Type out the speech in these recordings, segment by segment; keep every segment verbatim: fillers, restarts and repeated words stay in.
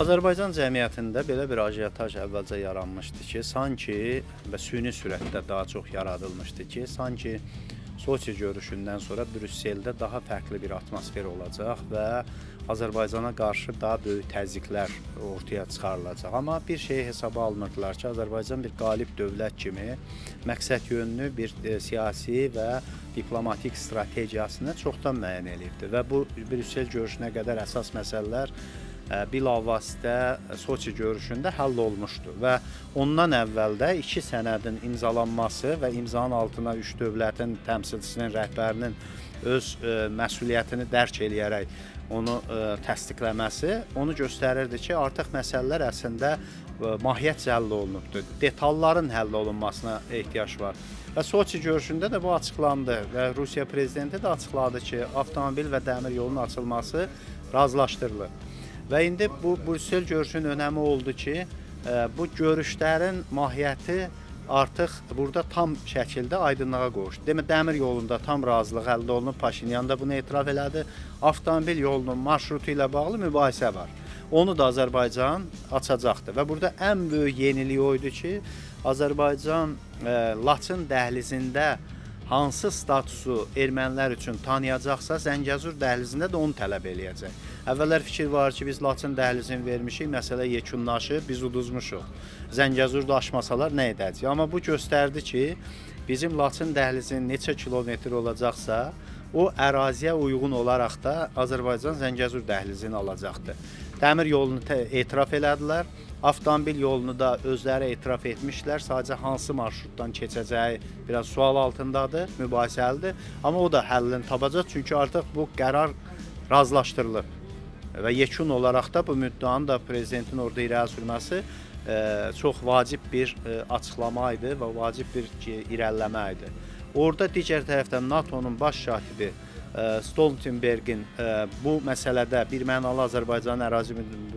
Azərbaycan cəmiyyətində belə bir ajiyotaj əvvəlcə yaranmışdı ki, sanki və süni sürətdə daha çox yaradılmışdı ki, sanki Soçi görüşündən sonra Brüsseldə daha fərqli bir atmosfer olacaq və Azərbaycana qarşı daha böyük təzyiqlər ortaya çıxarılacaq. Amma bir şeyi hesaba almırdılar ki, Azərbaycan bir qalib dövlət kimi məqsəd yönlü bir siyasi və diplomatik strategiyasını çoxdan müəyyən edibdir və bu Brüssel görüşünə qədər əsas məsələlər bilavasitə Soçi görüşündə həll olmuşdu və ondan əvvəl də iki sənədin imzalanması və imzanın altına üç dövlətin təmsilçisinin, rəhbərinin öz ə, məsuliyyətini dərk eləyərək onu ə, təsdiqləməsi onu göstərirdi ki, artıq məsələlər əslində ə, mahiyyət həll olunubdur. Detalların həll olunmasına ehtiyac var. Və Soçi görüşündə də bu açıqlandı və Rusiya prezidenti də açıqladı ki, avtomobil və dəmir yolunun açılması razılaşdırılır. Və indi bu Brüssel görüşünün önəmi oldu ki, bu görüşlərin mahiyyəti artıq burada tam şəkildə aydınlığa qovuşdu. Demə, dəmir yolunda tam razılıq əldə olunub, Paşinyan da bunu etiraf elədi. Avtomobil yolunun marşrutu ilə bağlı mübahisə var. Onu da Azərbaycan açacaqdır və burada ən böyük yenilik o idi ki, Azərbaycan e, Laçın dəhlizində hansı statusu ermənilər üçün tanıyacaqsa, Zəngəzur dəhlizində də onu tələb eləyəcək. Əvvəllər fikir var ki, biz Laçın dəhlizini vermişik, məsələ yekunlaşıb, biz uduzmuşuq. Zəngəzurda aşmasalar nə edəcək? Amma bu göstərdi ki, bizim Laçın dəhlizinin neçə kilometr olacaqsa, o əraziyə uyğun olaraq da Azərbaycan Zəngəzur dəhlizini alacaqdır. Dəmir yolunu etiraf elədilər, avtomobil yolunu da özləri etiraf etmişlər, sadəcə hansı marşrutdan keçəcəyi biraz sual altındadır, mübahisəlidir. Amma o da həllini tapacaq, çünki artıq bu qərar razılaşdırılıb. Və yekun olaraq da bu müddianın da prezidentin orada irəli sürməsi e, çox vacib bir e, açıqlama idi və vacib bir irəliləmə idi. Orada digər tərəfdən NATO'nun baş katibi e, Stoltenbergin e, bu məsələdə bir mənalı Azərbaycan ərazi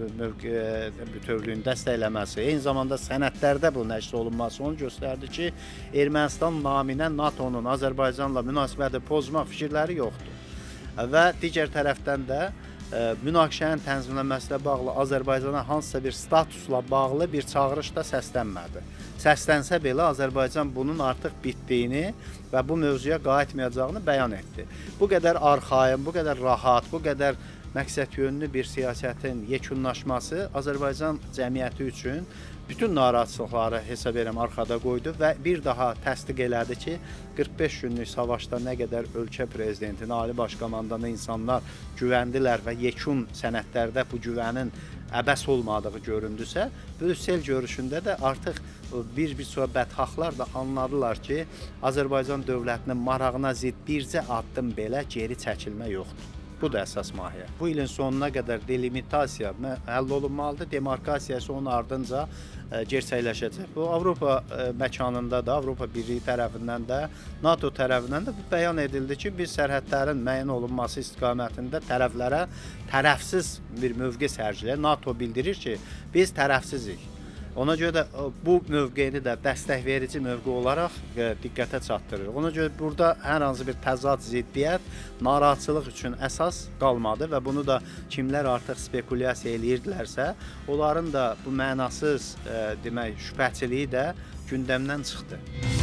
bütövlüyünü dəstəkləməsi, eyni zamanda sənədlərdə bu nəşr olunması onu göstərdi ki, Ermənistan naminə NATO'nun Azərbaycanla münasibəti pozmaq fikirləri yoxdur. Və digər tərəfdən də münaqişənin tənzimlənməsinə bağlı Azərbaycana hansısa bir statusla bağlı bir çağırış da səslənmədi. Səslənsə belə Azərbaycan bunun artıq bitdiyini və bu mövzuya qayıtmayacağını bəyan etdi. Bu qədər arxaim, bu qədər rahat, bu qədər məqsəd yönlü bir siyasətin yekunlaşması Azərbaycan cəmiyyəti üçün bütün narahatçılıqları hesab edirəm arxada qoydu və bir daha təsdiq elədi ki, qırx beş günlük savaşda nə qədər ölkə prezidentinə, ali baş komandana insanlar güvəndilər və yekun sənədlərdə bu güvənin əbəs olmadığı göründüsə, Brüssel görüşündə də artıq bir bir çox bədxahlar da anladılar ki, Azərbaycan dövlətinin marağına zidd bircə addım belə geri çəkilmə yoxdur. Bu da əsas mahiyyət. Bu ilin sonuna qədər delimitasiya həll olunmalıdır, demarkasiyası onun ardınca e, gerçəkləşəcək. Bu Avropa e, məkanında da, Avropa Birliyi tərəfindən də, NATO tərəfindən də bu bəyan edildi ki, biz sərhədlərin müəyyən olunması istiqamətində tərəflərə tərəfsiz bir mövqe sərgiləyir. NATO bildirir ki, biz tərəfsizik. Ona görə də bu mövqeyini də dəstək verici mövqe olaraq diqqətə çatdırır. Ona görə burada hər hansı bir təzad, ziddiyyət, narahatçılıq üçün əsas qalmadı və bunu da kimlər artıq spekulyasiya eləyirdilərsə, onların da bu mənasız demək, şübhəçiliyi də gündəmdən çıxdı.